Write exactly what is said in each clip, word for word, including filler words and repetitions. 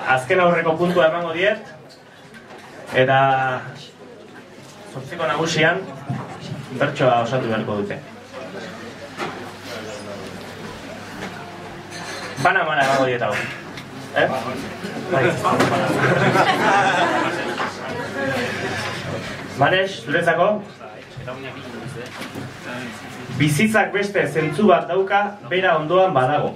azken aurreko puntua emango diet, eta zortziko nagusian bertsoa osatu beharko dute. Bana-bana emango diet hau. Eh? Manes, zuretzako? Bizitzak beste zentzu bat dauka, bera ondoan badago.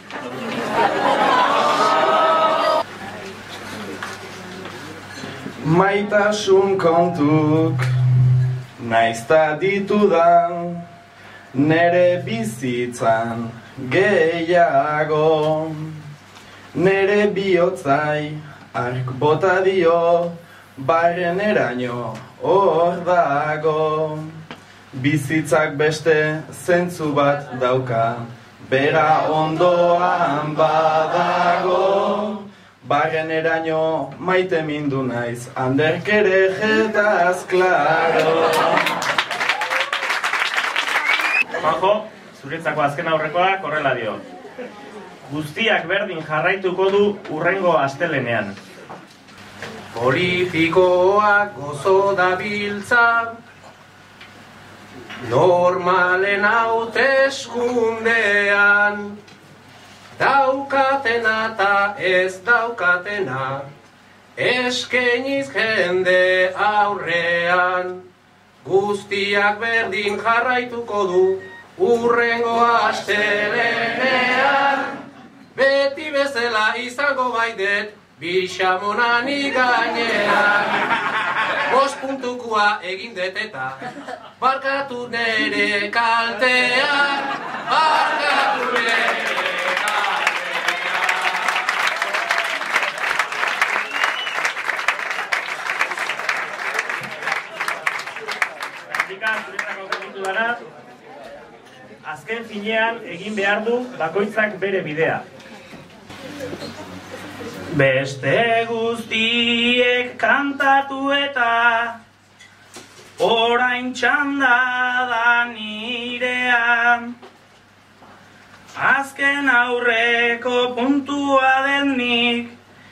Maitasun kontuk naizta ditudan nere bizitzan gehiago, nere bihotzai ark bota dio barreneraino hor dago. Bizitzak beste zentzu bat dauka, bera ondoan badago. Barreneraino maite mindu naiz, anderkere jetaz klaro. Juanjo, zuretzako azken aurrekoak horrela dio. Guztiak berdin jarraituko du hurrengo astelenean. Politikoak gozo dabiltza, normalen hauteskundean, daukatena eta ez daukatena, eskeniz jende aurrean. Guztiak berdin jarraituko du hurrengo astelenean, beti bezala izango baidet bixamonani gainean. Bost puntukua egin dut eta barkatu nere kaltean, barkatu nere kaltean. Azken finean egin behar du bakoitzak bere bidea. Beste guztiek kantatu eta orain txanda da nirean. Azken aurreko puntua denik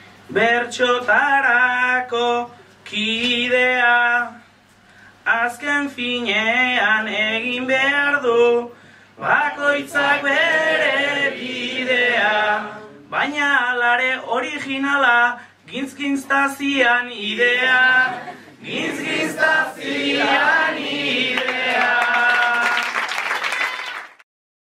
bertxotarako kidea. Azken finean egin behar du bakoitzak bere bidea. Baina alare originala gintzgintztazian idea, gintzgintztazian